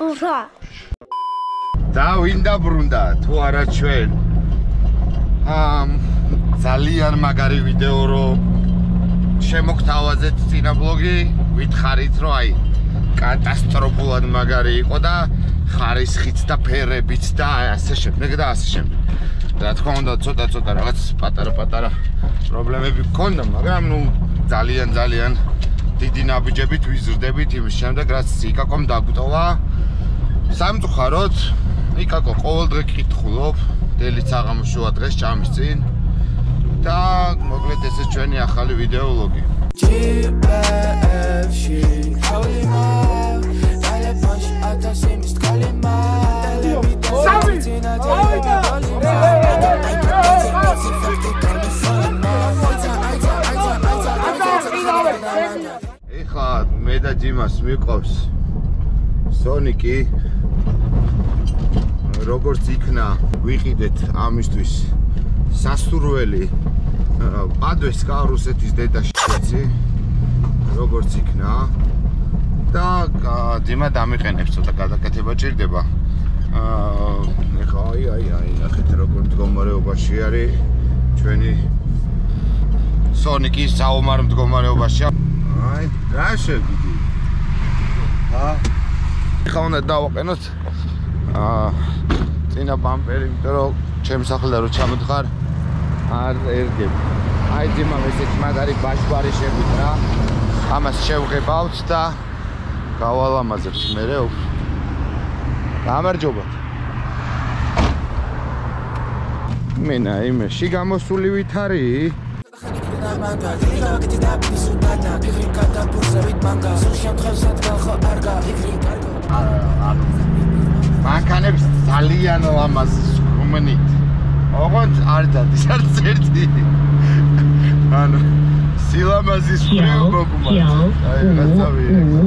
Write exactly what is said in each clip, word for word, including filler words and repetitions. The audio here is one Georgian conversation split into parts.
რა. და ვინ დაბრუნდა თუ არა ჩვენ? ამ ძალიან მაგარი ვიდეო რო შემოგთავაზეთ წინა ბლოგი, ვითხარით რომ აი კატასტროფულად მაგარი იყო და ხარისხით და ფერებით და ასე შემდეგ და ასე შემდეგ. რა თქმა უნდა ცოტა ცოტა რაღაც პატარა-პატარა პრობლემები გქონდა, მაგრამ ნუ ძალიან ძალიან დიდი ნაბიჯებით ვიზრდებით იმის შემდეგ, რაც იკაკომ დაგვტოვა. სამწუხაროდ იკაკო ყოველდღე კითხულობ, დელიც აღამოშოვა დღეს ჭამის წინ და მოკლედ ესე ჩვენი ახალი ვიდეოლოგი. ეხლა მე და ჯიმას მიყავს სონიკი. როგორც იქნა ვიყიდეთ ამისთვის სასურველი პადვეს კა რუსეთის დედაში როგორც იქნა და ძიმა დამიყენებს ცოტა გადაკეთება ჭირდება. ეხლა აი აი აი ნახეთ როგორ მდგომარეობაში არის ჩვენი სონიკის საომარ მდგომარეობაში. აი რა შეგიდი? ჰა ეხლა უნდა დავაყენოთ აა წინა ბამპერი, იმიტომ რომ ჩემს სახლიდან რო ჩამოდგარ არ ერგებ. აი ძიმამ ესეთი მაგარი ბაშბარი შეგვიტრა. ამას შევღებავთ და გავალამაზებთ მერე. გამარჯობა. მენა იმეში გამოსული ვითარი? მანქანებს ძალიან ლამაზ ხუმნით. ოღონდ არ დადის არც ერთი. ანუ სილამაზის მხრივ მოგმართ. აი რაღაცა ვიღე.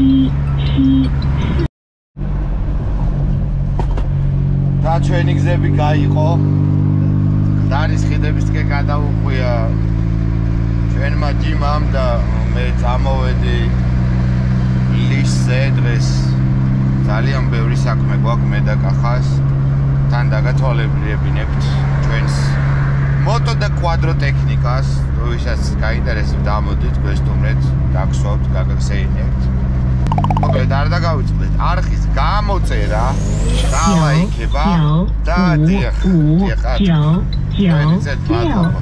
და ჩვენი გზები გაიყო. დარის ხიდებისკენ გადავუხვია ჩვენმა ჯიმამ და მე წამოვედი ლისზე დღეს. ძალიან ბევრი საქმე გვაქვს მე და კახას. თან დაგათვალებინებთ ჩვენს მოტო და კვადრო ტექნიკას. თუ ვისაც გაინტერესებთ, დამოდით, გვესტუმრეთ, გაგსვავთ, გაგახსენებთ. მოკლედ არ დაგავიწყდეთ არხის გამოწერა, დალაიქება და დიახ, დიახ. ჩვენიცეთ მადლობა.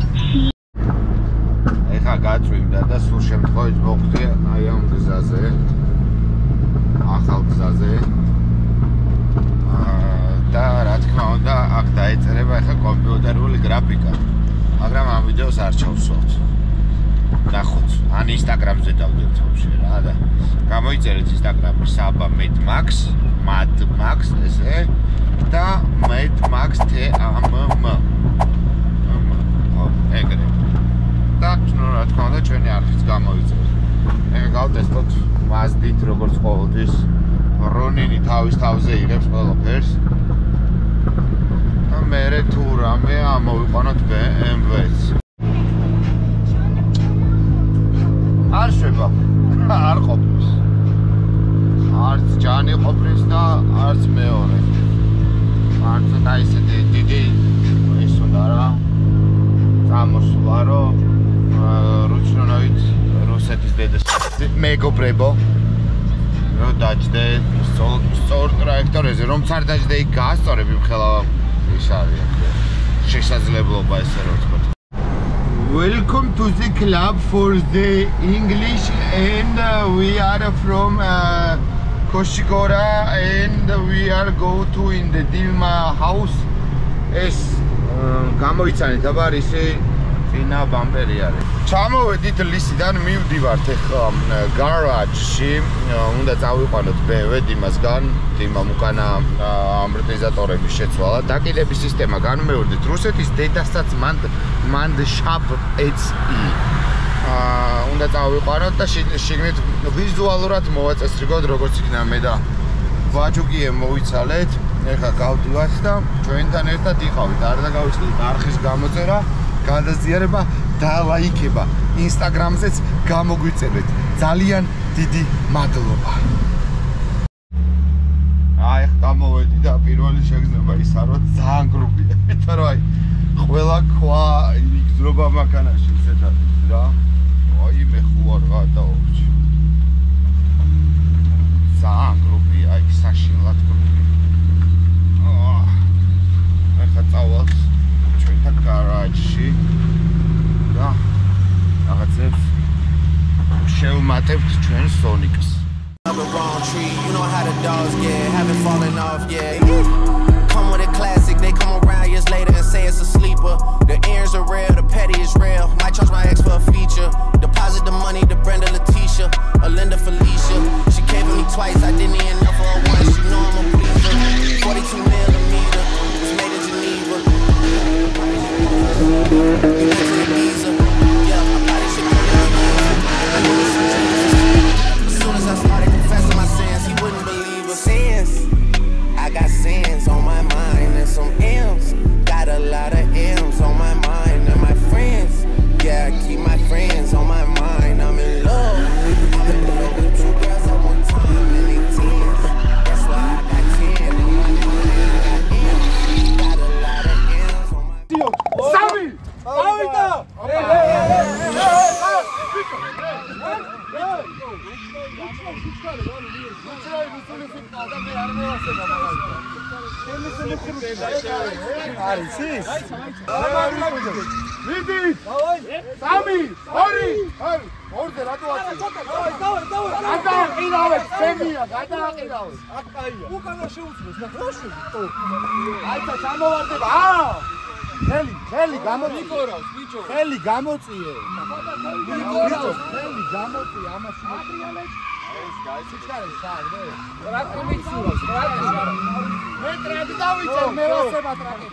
ეხა გაწვიმდა და სულ შემთხვევით მოხვდი აი ამ გზაზე. ახალ გზაზე. და რა თქმა უნდა აქ დაეწერება ახლა კომპიუტერული გრაფიკა. მაგრამ ამ ვიდეოს არ ჩავსვათ. ნახოთ, ან ინსტაგრამზე დავდებთ ვაფშე რა და გამოიწერეთ ინსტაგრამში საბა medmax, madmax ესე და medmax tmm. ეგრე. და ნუ რა თქმა უნდა ჩვენი არხიც გამოიწერეთ. ეხლა გავტესტოთ Mazda-ით როგორც ყოველთვის რონინი თავის თავზე იღებს ყველაფერს. და მერე თუ რამე ამოვიყვანოთ B M W-ს. არ შვება, არ ყოფნის. არც ჯანი ყოფნის და არც მეორე. არც და ისეთი დიდი ის უნდა რა წამოსვლა, რომ რუჩნობით რუსეთის დედას მეგობრებო რო დაჭდე სწორ ტრაექტორიაზე, რომ არ დაჭდე იქ გაასწორებ იმხელა ის არის შესაძლებლობა ესე რომ ვთქვა. Welcome to the club for the English and uh, we are from uh, Koshigora and we are go to in the Dima house. Es გამოიცანეთ აბა ისი წინა ბამპერი არის. ჩამოვედით ლისიდან მივდივართ ეხლა გარაჟში, უნდა წავიყვანოთ B M W დიმასგან, დიმამ უკანა ამორტიზატორების შეცვალა, დაკიდების სისტემა განმეორდით რუსეთის დედასაც მანდ მანდშაპ ეც ი. აა უნდა წავიყვანოთ და შიგნით ვიზუალურად მოვაწესრიგოთ როგორც იქნება. მე და ვაჯუკიე მოვიცალეთ. ეხლა გავდივართ და ჩვენთან ერთად იყავით. არ დაგავიწყდით არხის გამოწერა, გადაზიარება და ლაიქება. ინსტაგრამზეც გამოგვიწერეთ. ძალიან დიდი მადლობა. ჩამოვედი და პირველი შეგრძნება ის არ რომ ძალიან გრუპია. იმიტომ რომ აი ყველა ქვა იგზრობა მანქანაში ისეთად რა. აი მე ხო არ გადავჭი. ძალიან გრუპია, აი საშინლად გრუპია. აა ახლა წავალთ ჩვენთან გარაჟში და რაღაცებს შევმატებთ ჩვენ სონიკს. Up the wrong tree, you know how the dogs get, haven't fallen off yet. Come with a classic, they come around years later and say it's a sleeper. The earrings are real, the petty is real. Might charge my ex for a feature. Deposit the money to Brenda Leticia, or Linda Felicia. She came for me twice, I didn't even know for her once. She know I'm a pleaser. forty-two millimeter, was made in Geneva. You went to the visa, yeah, I probably should go to the I knew this was Jesus. As soon as I started confessing my sins, he wouldn't believe us. Sins, I got sins on my mind and some M's. Got a lot of M's on my mind and my friends. Yeah, I keep my friends on my mind. I'm in love. I'm in love with two girls at one time and they tens. That's why I got ten on my mind and I got M's. Got a lot of M's on my mind. Sami! Avita! Hey, hey, hey, Heli, heli, გამოწიე. Heli, გამოწიე. Heli, გამოწიე, ამაში. ეს გაიცი საერთოდ. რა კომიციურავს, რა მე ტრაკი დავიწერ, მე ვასება ტრაკი.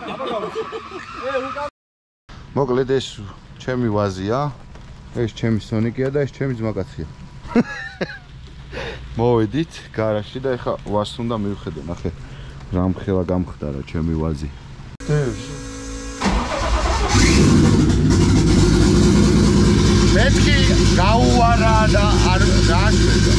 მოკლედ ეს ჩემი ვაზია, ეს ჩემი სონიკია და ეს ჩემი ძმაკაცია. მოვედით გარაჟში და ეხა ვას უნდა მივხედე, ნახე. რა მხელა გამხდარა ჩემი ვაზი. მეთქი გაუარა და არ გააშვება.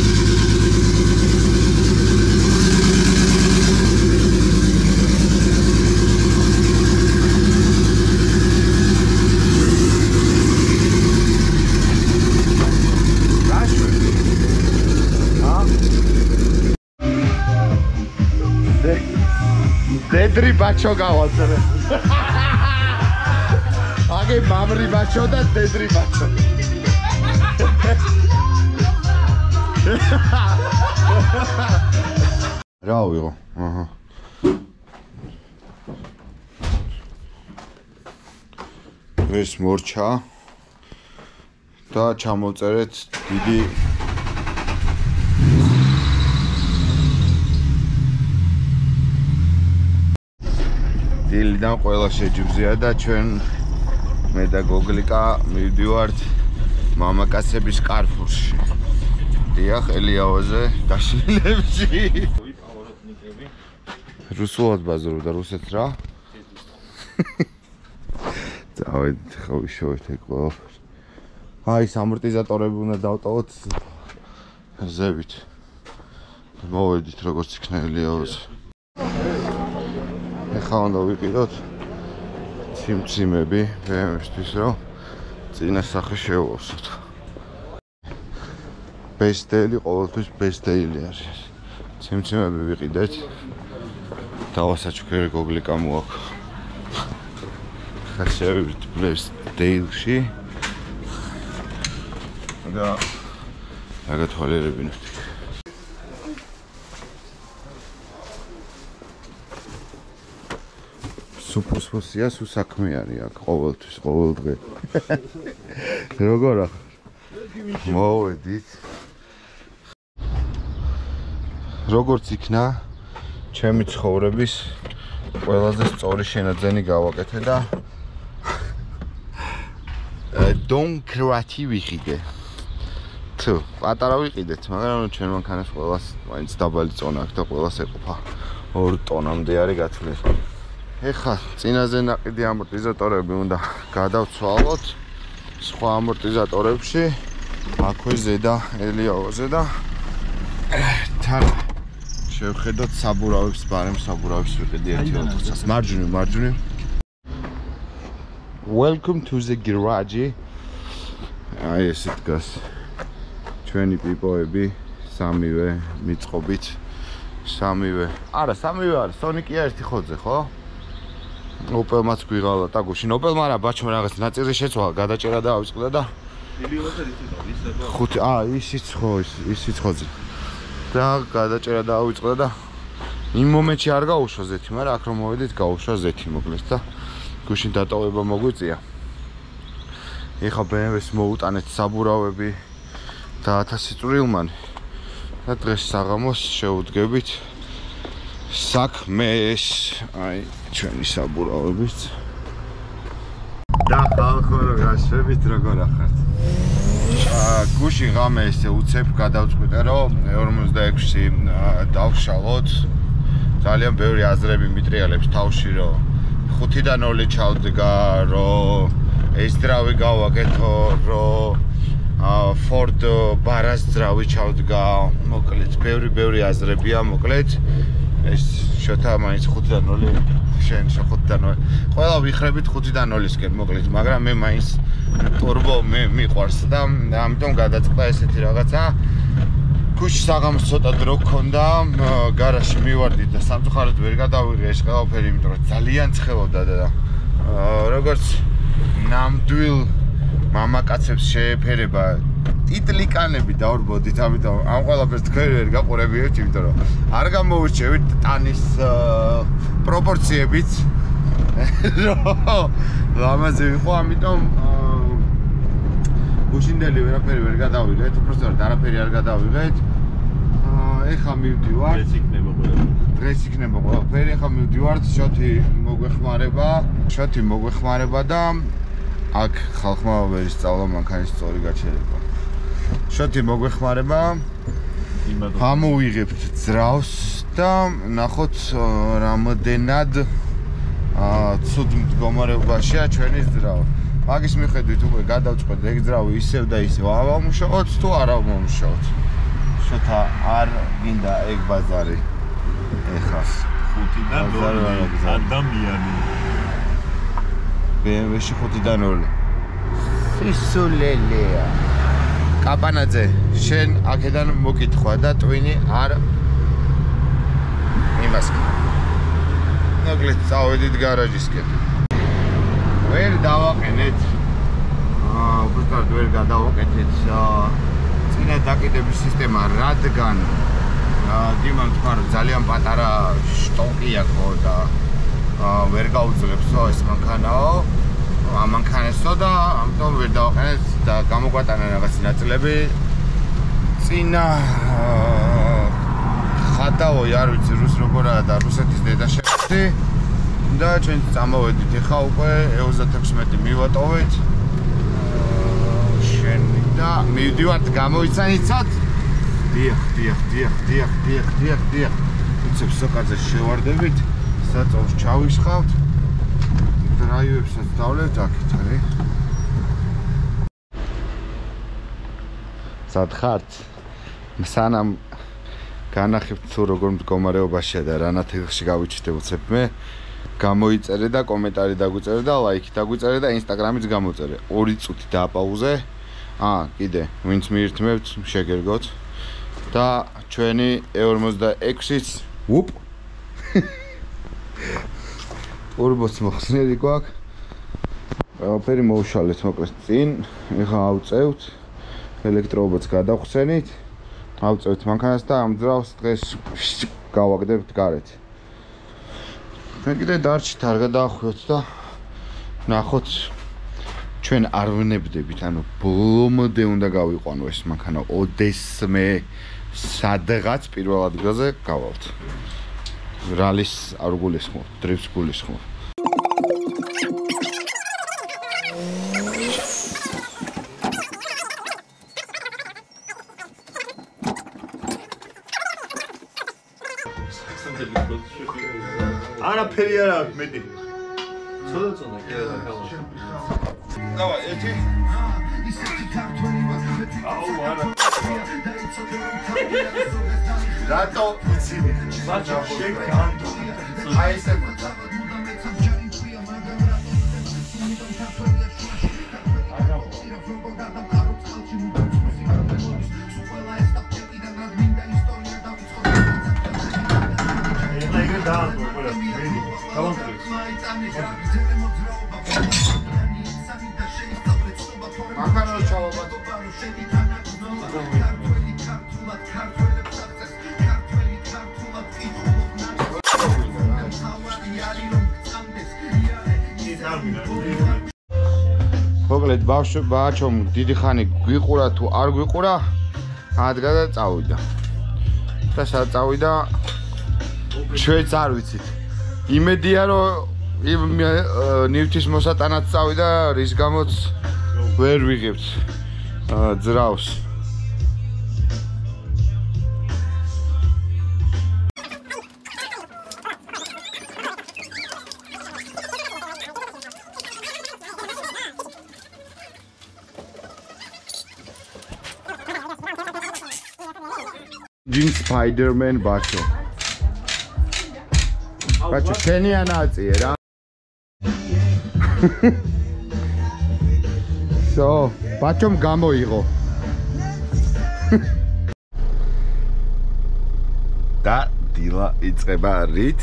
გააშვები. ა? დედრი ბაჩო გავაწერე. აგე მამრი ბაჩო და დედრი ბაჩო. რა ვიღო? აჰა. ეს მორჩა და ჩამოვწერეთ დიდი დილიდან ყველა შეჯიბზია და ჩვენ მე და გოგლიკა მივდივართ მამაკაცების კარფურში. დიახ, ელიაოზე გაშლილებში. რუსულად ბაზრობდა რუსეთს რა? წავედით, ხო ვიშოვეთ ეგ ყველაფერს. აი, ეს ამორტიზატორები უნდა დავტოვოთ ზევით. მოვედით როგორც იქნა ელიაოზე. ეხლა უნდა ვიყიდოთ ციმციმები ბე ემ ვისთვის, რომ წინა სახე შევავსოთ. Best daily ყოველთვის best daily არის. ციმციმები ვიყიდეთ. დავასაჩუქრე გოგლიკა მოაქვს. ხა შევივით best daily-ში. და აგათვალიერებინოთ. სუფოსფოსია სუ საქმე არის აქ ყოველთვის ყოველ დღე. როგორ ახ? მოვედით. როგორც იქნა ჩემი ცხოვრების ყველაზე სწორი შენაძენი გავაკეთე და დონკრატი ვიყიდე. თუ პატარა ვიყიდეთ, მაგრამ ჩვენ მანქანას ყველას მაინც დაბალი წონა აქვს და ყველას ეყოფა ორი ტონამდე არის გათვლილი. ეხლა წინაზე ნაყიდი ამორტიზატორები უნდა გადავცვალოთ სხვა ამორტიზატორებში. აქვე ზედა ელიაოზე და თან შევხედოთ საბურავებს, ბარემ საბურავებს ვიყიდი ერთი ოთხას. მარჯვნივ, მარჯვნივ. Welcome to the garage. აი ესე დგას. ჩვენი პიპოები, სამივე მიწყობით. სამივე. არა, სამივე არის. სონიკია ერთი ხოძე, ხო? ოპელმაც გვიღალა და გუშინ ოპელმა არა, ბაჩმა რაღაც ნაწილი შეცვალა, გადაჭერა და ავიწყდა და ხუთი, აა, ისიც ხო, ისიც ხოძე. და გადაჭერა და ავიწყდა და იმ მომენტში არ გაუშვა ზეთი, მაგრამ აქ რომ მოვედით, გაუშვა ზეთი მოკლედ და გუშინ დატოვება მოგვიწია. ეხა ბე ემ ვეს მოუტანეთ საბურავები და ათასი წვრილმანი. და დღეს საღამოს შევუდგებით საქმეს, აი ჩვენი საბურავებით. და ხალხო რო გაშვებით როგორ ახართ. აა გუშინ ღამე ესე უცებ გადავწყვიტე რომ ორმოცდაექვსი დავშალოთ. ძალიან ბევრი აზრები მიტრიალებს თავში რომ ხუთიდან ნული ჩავდგა, რომ ეს ძრავი გავაკეთო, რომ Ford ბარას ძრავი ჩავდგა, მოკლედ ბევრი ბევრი აზრებია, მოკლედ ეს შოთა მაინც ხუთიდან ნული შენ ხუთიდან ნული. ყველა ვიხრებით ხუთიდან ნულისკენ, მოკლედ, მაგრამ მე მაინც ტურბო მე მიყვარს და ამიტომ გადაწყდა ესეთი რაღაცა. გუშინ საღამოს ცოტა დრო გქონდა, გარაჟში მივარდი და სამწუხაროდ ვერ გადავიღე ეს ყველაფერი, იმიტომ რომ ძალიან ცხელოდა და როგორც ნამდვილ მამაკაცებს შეეფერება ტიტლიკანები დავრბოდით, ამიტომ ამ ყველაფერს თქვენ ვერ გაყურებიეთ, იმიტომ რომ არ გამოურჩევით ტანის პროპორციებით. ლამაზი იყო, ამიტომ გუშინდელი ვერაფერი ვერ გადავიღეთ, უბრალოდ არაფერი არ გადავიღეთ. ეხა მივდივართ. დღეს იქნება ყველაფერი. დღეს იქნება ყველაფერი, ეხა მივდივართ, შოთი მოგვეხმარება, შოთი მოგვეხმარება და აქ ხალხმა ვერ ისწავლა მანქანის სწორი გაჩერება. შოთი მოგვეხმარება. ამოვიღებთ ძრავს და ნახოთ რამდენად ცუდ მდგომარეობაშია ჩვენი ძრავი. მაგის მიხედვით უკვე გადავწყვეტ ეგ ძრავი ისევ და ისევ ავამუშაოთ თუ არ ავამუშაოთ. შოთა არ გინდა ეგ ბაზარი. ეხა ხუთიდან ნული ადამიანი. ბე ემ ვეში ხუთიდან ნული. სისულელეა. კაპანაძე, შენ აქედან მოკითხვა და ტვინი არ იმას. მოკლედ წავედით გარაჟისკენ. ვერ დავაყენეთ. აა, უბრალოდ ვერ გადავაკეთეთ წინა დაკიდების სისტემა, რადგან დიმამ თქვა რომ ძალიან პატარა შტოკი აქვს და ვერ გაუძლებს ეს მანქანაო. ამ მანქანასო და ამიტომ ვერ დავაყენეთ და გამოგვატანა რაღაც ნაწილები. წინა ხატაოი არ ვიცი რუს როგორაა და რუსეთის დედა შეხვდი. და ჩვენ წამოვედით ეხა უკვე ოცდაექვსი მივატოვეთ. შენ და მივდივართ გამოიცანიცათ. დიახ, დიახ, დიახ, დიახ, დიახ, დიახ, დიახ. უცებ სოკარზე შევარდებით, საწოლს ჩავისხავთ. დრაივებსაც დავლებთ აქეთ, არი. სად ხართ? სანამ განახებთ თუ როგორ მდგომარეობაშია და რა ნათელში გავიჩნდე უცებ მე. გამოიწერე და კომენტარი დაგვიწერე და ლაიქი დაგვიწერე და ინსტაგრამიც გამოწერე. ორი წუთი დააპაუზე. აა, კიდე, ვინც მიირთმევთ, შეგერგოთ. და ჩვენი ე ორმოცდაექვსიც, უპ. ტურბოც მოხსნილი გვაქვს. ყველაფერი მოუშალეთ მოკლედ წინ. ეხა ავწევთ. ელექტროობაც გადავხსენით. ავწევთ მანქანას და ამ ძრავს დღეს გავაგდებთ გარეთ. მე კიდე დარჩით არ გადაახვიოთ და ნახოთ ჩვენ არ ვნებდებით, ანუ ბოლომდე უნდა გავიყვანო ეს მანქანა ოდესმე სადღაც პირველ ადგილზე გავალთ. რალის არ გულისხმობ, დრიფტს გულისხმობ. არაფერი არ აქვს მეტი. ცოტა ცოტა კიდე და ხალხო. დავაი, ერთი. აუ, არა. რატო იცინი? ბაჭო შეგანდო. აი ესე მანქანა ჩავაბათ. მოკლედ ბავშვი ბაჩომ დიდი ხანი გვიყურა თუ არ გვიყურა ადგა და წავიდა და სად წავიდა ჩვენც არ ვიცით იმედია რომ იმ ნივთის მოსატანად წავიდა რის გამოც ვერ ვიღებთ ძრავს Jim Spider-Man bacho. Bacho teni anazie ra. So, bachom gamoigo. Da dila iწყება რით.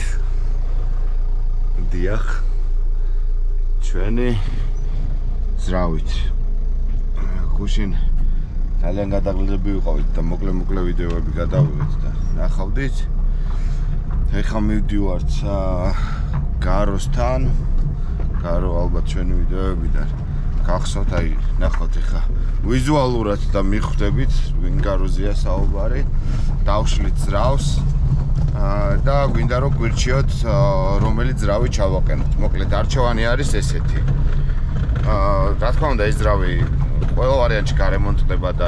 დიახ. ჩვენი ძრავით. გუშინ ძალიან გადაღლილები ვიყავით და მოკლე-მოკლე ვიდეოები გადავიღეთ და ნახავდით. ეხლა მივდივართ გაროსთან. გარო ალბათ ჩვენი ვიდეოებიდან გახსოვთ, აი ნახავთ ეხლა ვიზუალურად და მიხვდებით ვინ გაროზია საუბარი. დავშლით ძრავს და გვინდა რომ გვირჩიოთ რომელი ძრავი ჩავაყენოთ. მოკლედ არჩევანი არის ესეთი. რა თქმა უნდა ეს ძრავი ყველა ვარიანტში გარემონტდება და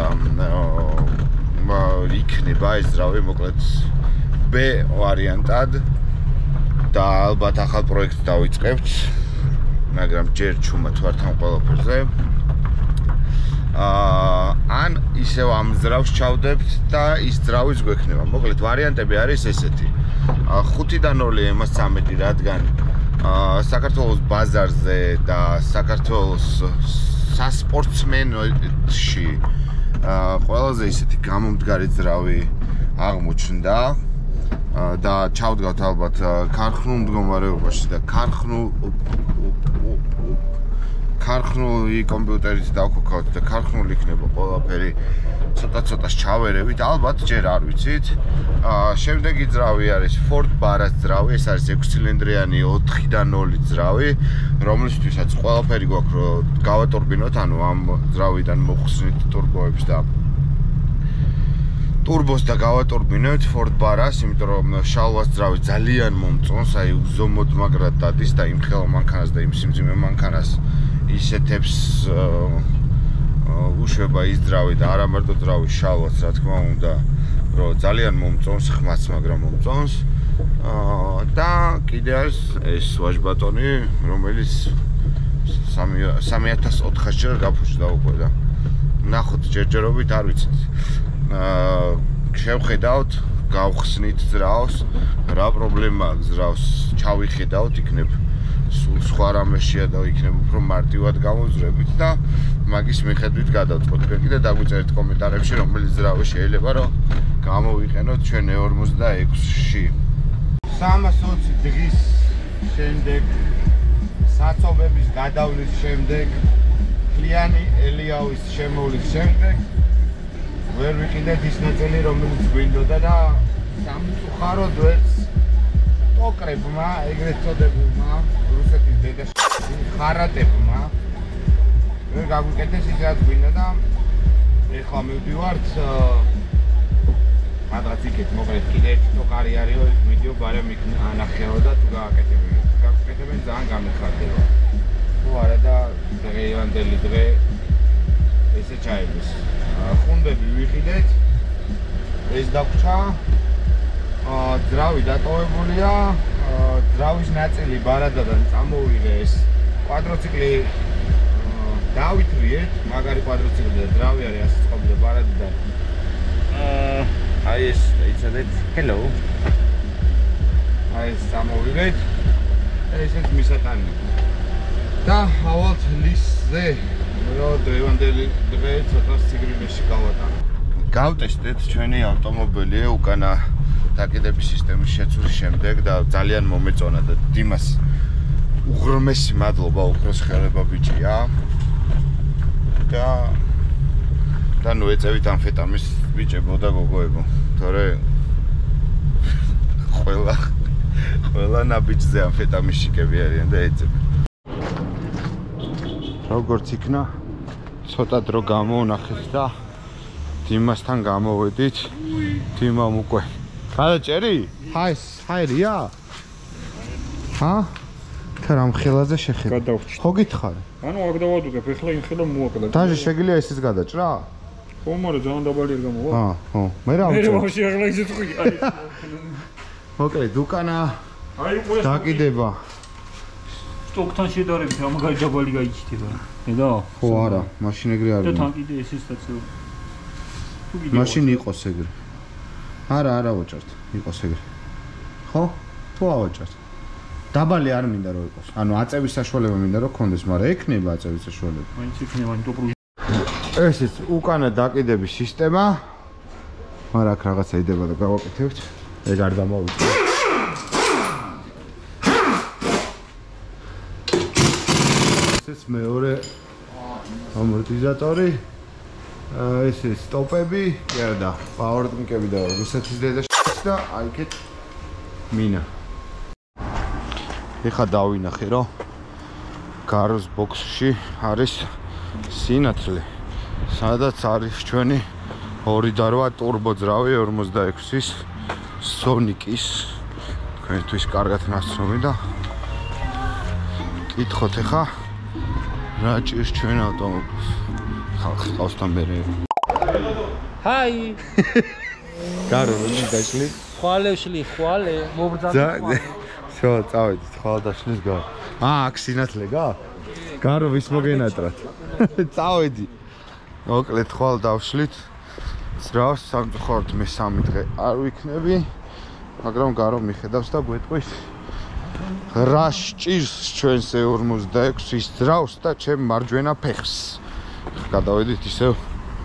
იქნება ეს ძრავი მოკლედ B ვარიანტად და ალბათ ახალ პროექტს დავიწყებთ მაგრამ ჯერ ჩუმად ვართ ამ ყველაფერზე ან ისევ ამ ძრავს ჩავდებთ და ის ძრავის გვექნება მოკლედ ვარიანტები არის ესეთი ხუთიდან ნული ემას ცამეტი რადგან საქართველოს ბაზარზე და საქართველოს სასპორტსმენში ყველაზე ისეთი გამომდგარი ძრავი აღმოჩნდა და ჩავდგათ ალბათ ქარხნულ მდგომარეობაში და ქარხნულ ქარხნული კომპიუტერით დავქოქავთ და ქარხნული იქნება ყველაფერი ცოტა-ცოტას ჩავერევით ალბათ ჯერ არ ვიცით შემდეგი ძრავი არის Ford Baras ძრავი ეს არის ექვსი ცილინდრიანი ოთხიდან ნული ძრავი რომლისთვისაც ყველაფერი გვაქვს რომ გავატურბინოთ ანუ ამ ძრავიდან მოხსნით ტურბოებს და ტურბოს და გავატურბინოთ Ford Baras იმიტომ რომ შალვას ძრავი ძალიან მომწონს აი უზომოდ მაგრად დადის და იმ ხელა მანქანას და იმ სიმძიმე მანქანას ისეთებს უშვება ის ძრავი და არა მარტო ძრავი შალვაც რა თქმა უნდა რომ ძალიან მომწონს ხმაც მაგრამ მომწონს და კიდე არის ეს ვაჟბატონი რომელიც სამი ათას ოთხასჯერ გაფუჭდა უკვე და ნახოთ ჯერჯერობით არ ვიცით შევხედავთ გავხსნით ძრავს რა პრობლემა აქვს ძრავს ჩავიხედავთ იქნებ სულ სხვა რამეშია და იქნებ უფრო მარტივად გამოვძვრებით და მაგის მიხედვით გადავწყოთ კიდე დაგვიწერეთ კომენტარებში რომელი ძრავი შეიძლება რომ გამოვიყენოთ ჩვენ E ორმოცდაექვსში სამას ოცი დღის შემდეგ საწობების გადავლის შემდეგ კლიანი ელიავის შემოვლის შემდეგ ვერ ვიყიდეთ ის ნაწილი რომელიც გვინდოდა და სამწუხაროდ ვერც ტოკრებმა ეგრეთ წოდებულმა რუსეთის დედაშვილ ხარატებმა ვერ გაგვიკეთეს ის რაც გვინდა და ეხლა მივდივართ სადღაც იქეთ მოკლედ კიდე ერთი ტოკარი არისო ის ვიდეო ბარემ იქ ანახეო და თუ გააკეთებენ გააკეთებენ ძალიან გამიხარდება თუ არა და დღევანდელი დღე ესე ჩაიგეს ხუნდები ვიყიდეთ ეს დაგვრჩა ძრავი დატოვებულია ძრავის ნაწილი ბარადადან წამოვიღე ეს კვადროციკლი დავითრიეთ მაგარი კვადროციკლი და ძრავი არის ასე წყობილი ბარადადან აი ეს იცოდეთ hello აი ეს სამოვიდეთ და ესეც მისატანი და ავალთ ლისზე რო დღევანდელი დღე ცოტა სიგრილეში გავატანე გავტესტეთ ჩვენი ავტომობილი უკანა დაკიდების სისტემის შეცვლის შემდეგ და ძალიან მომეწონა და დიმას უღრმესი მადლობა უფროს ხელება ბიჭია და და ნუ ეწევით ამფეტამის ბიჭებო და გოგოებო თორე ყველა ყველა ნაბიჯზე ამფეტამის შიკები არიან და ეწევ როგორც იქნა ცოტა დრო გამოვნახეთ და დიმასთან გამოვედით დიმამ უკვე გადაჭერი? ჰაი, ჰაირია? ჰა? თერამ ხელაზე შეხედა. გადავჭი. ხო გითხარი? ანუ აქ დავადუგებ, ეხლა ინხელა მოაკლა. დაჟე შეგიძლია ესეც გადაჭრა? ხო, მაგრამ ძალიან დაბალი არ გამოვა. ჰა, ხო. მე რა მე რა ვწერ? ვაშე ახლა ისე თქვი. აი. მოკლედ, უკანა აი უკვე დაკიდება. სტოკთან შედარებით ამაგარი დაბალი გაიჩიტება. ნედა? ხო, არა, მაშინ ეგრე არ და ვინ. თან კიდე ეს სტაცია. მაშინ იყოს ეგრე. არა, არა ვაჭართ, იყოს ეგრე. ხო? თუ ავაჭართ. დაბალი არ მინდა რომ იყოს. ანუ აწევის საშუალება მინდა რომ გქონდეს, მაგრამ ექნება აწევის საშუალება. მაინც იქნება, ანუ ტოპრუ. ესეც უკანა დაკიდების სისტემა. მაგრამ აქ რაღაცა იდება და გავაკეთებთ. ეგ არ დამოვიწე. ესეც მეორე ამორტიზატორი. ესე სტოპები, კი არა და პაუერტმიკები და რუსეთის დედაშიც და აი იქეთ მინა. ეხა დავინახე რომ გაროს ბოქსში არის სინათლე, სადაც არის ჩვენი ორი და რვა ტურბო ძრავი ორმოცდაექვსის სონიკის თქვენთვის კარგად ნაცნობი და კითხოთ ეხა რა ჭირს ჩვენ ავტომობილს. ხალხი ყავს თან მერე. ჰაი. გარო რომ დაშლი? ხვალე შლი, ხვალე, მობრძადი. შო, წავედით, ხვალ დაშლის გარო. აა, აქ სინათლე გა? გარო ვის მოგენატრათ? წავედი. მოკლედ ხვალ დავშლით. ძრავს სამწუხაროდ მე სამი დღე არ ვიქნები, მაგრამ გარო მიხედავს და გვეტყვის. რა სჭირს ჩვენს ორმოცდაექვსის ძრავს და ჩემ მარჯვენა ფეხს. გადავედით ისევ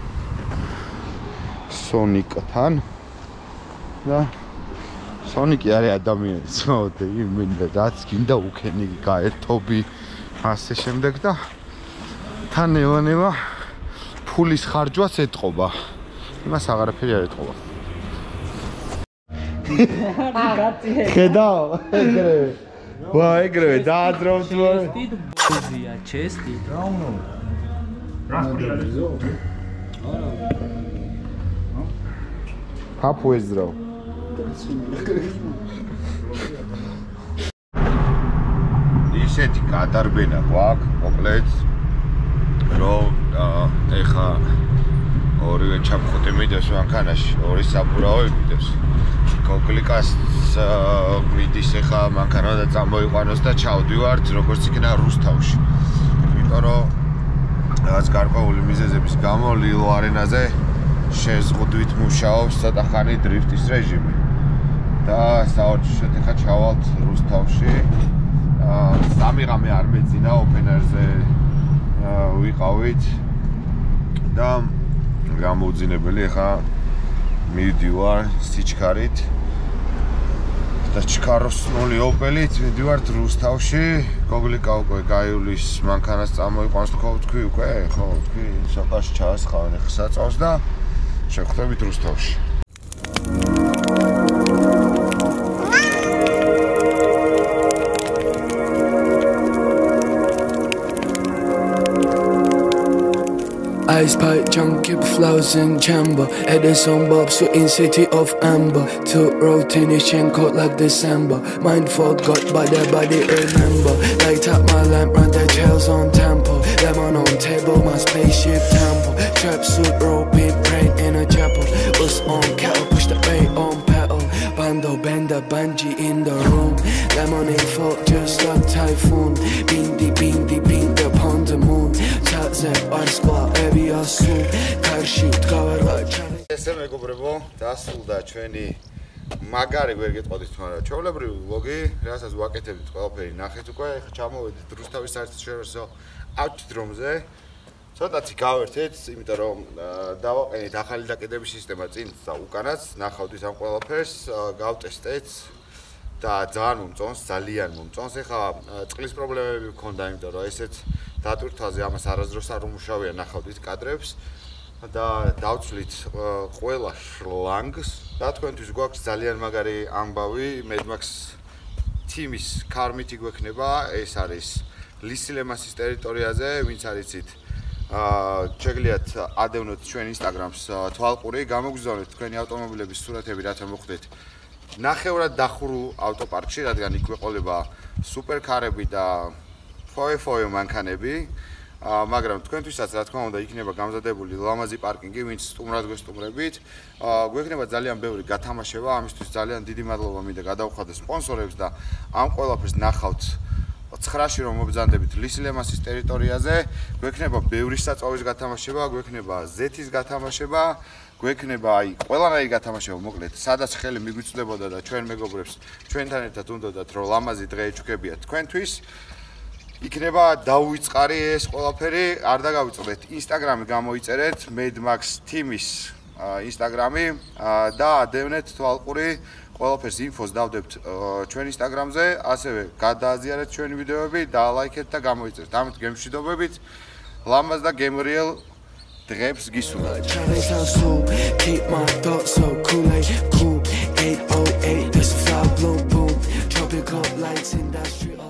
სონიკთან და სონიკი არის ადამიანი, ცოტა იმინდა რაც გინდა უქენი გაერთობი ასე შემდეგ და თან ნელა-ნელა ფულის ხარჯვაც ეტყობა. იმას აღარაფერი არ ეტყობა. ხედავ, ეგრევე. ვა, ეგრევე დაადროვ თუ არა. ჩესტი ბოზია, ჩესტი. რა უნდა? Papu ezdrav. ისეთი გადარბენა გვაქვს, მოკლედ, რომ ეხა ორივე ჩაფხუტი მიდევს მანქანაში, ორი საბურავი მიდევს. გოგლიკას მიდის ეხა მანქანა და წამოიყვანოს და ჩავდივართ როგორც იქნა რუსთავში. იმიტომ რომ რაც გარკვეული მიზეზების გამო ლილო არენაზე შეზღუდვით მუშაობს ცოტა ხანი დრიფტის რეჟიმი და საერთოდ ეხა ჩავალთ რუსთავში. სამი ღამე არ მეძინა ოპენერზე ვიყავით და გამოუძინებელი ეხა მივდივარ სიჩქარით და ჩქაროსნული ოპელით მივდივართ რუსთავში. გოგლიკა უკვე გაივლის მანქანას წამოიყვანს თქო თქვი უკვე ხო თქვი სოფაში ჩაასხავენ ეხა საწავს და შევხვდებით რუსთავში. Ice pipe, junkie, flowers in chamber. Edison Bob, sweating city of amber. Two routine is chain coat like December. Mind forgot, but their body remember. Light up my lamp, run their tails on temple. Lemon on table, my spaceship temple. Trap suit, ropey, brain in a chapel. Was on kettle, push the bay on pedal. Bando, bender, bungee in the room. Lemonade fought just like typhoon. Bindi, bindi, bindi upon the moon. Tazep, our squad, every assume. Karshit, cover, ესე მეგობრებო, დასრულდა ჩვენი მაგარი ვერ გეტყოდით, მაგრამ ჩვეულებრივი ვლოგი, რასაც ვაკეთებთ ყველაფერი ნახეთ უკვე, ხა ჩამოვედით რუსთავის საერთო შევერსო ავტოდრომზე. ცოტათი გავერთეთ, იმიტომ რომ დავაყენეთ ახალი დაკიდების სისტემა წინ და უკანაც, ნახავთ ამ ყველაფერს, გავტესტეთ და ძალიან მომწონს, ძალიან მომწონს. ეხლა წყლის პრობლემები მქონდა, იმიტომ რომ ესეც დატვირთვაზე ამას არასდროს არ უმუშავია, ნახავთ კადრებს და დავცვლით ყველა შლანგს და თქვენთვის გვაქვს ძალიან მაგარი ამბავი, Mad Max თიმის ქარმითი გვექნება, ეს არის ლისილემასის ტერიტორიაზე, ვინც არიცით შეგიძლიათ ადევნოთ ჩვენ Instagram-ს თვალყური, გამოგზავნეთ თქვენი ავტომობილების სურათები, რათა მოხვდეთ ნახევრად დახურულ ავტოპარკში, რადგან იქ გვეყოლება სუპერკარები და ფოე-ფოე მანქანები, მაგრამ თქვენთვისაც რა თქმა უნდა იქნება გამზადებული ლამაზი პარკინგი, ვინც სტუმრად გვესტუმრებით, გვექნება ძალიან ბევრი გათამაშება, ამისთვის ძალიან დიდი მადლობა მინდა გადავხადე სპონსორებს და ამ ყველაფერს ნახავთ ცხრაში რომ მობრძანდებით ლისილემასის ტერიტორიაზე, გვექნება ბევრი საწვავის გათამაშება, გვექნება ზეთის გათამაშება, გვექნება აი ყველანაირი გათამაშება, მოკლედ, სადაც ხელი მიგვიწვდებოდა და ჩვენ მეგობრებს ჩვენთან ერთად უნდათ რომ ლამაზი დღე ეჩუქებიათ თქვენთვის. იქნება დაუვიწყარი ეს ყველაფერი, არ დაგავიწყდეთ, Instagram-ი გამოიწერეთ, Mad Max თიმის Instagram-ი და ადევნეთ თვალყური ყველაფერს ინფოს დავდებთ ჩვენ Instagram-ზე, ასევე გადააზიარეთ ჩვენი ვიდეოები, დალაიქეთ და გამოიწერეთ. ამით გემშვიდობებით, ლამაზ და გემრიელ დღებს გისურვებთ. Keep my thoughts so cool, like cool. eight oh eight, this fly bloom boom. Tropical lights, industry.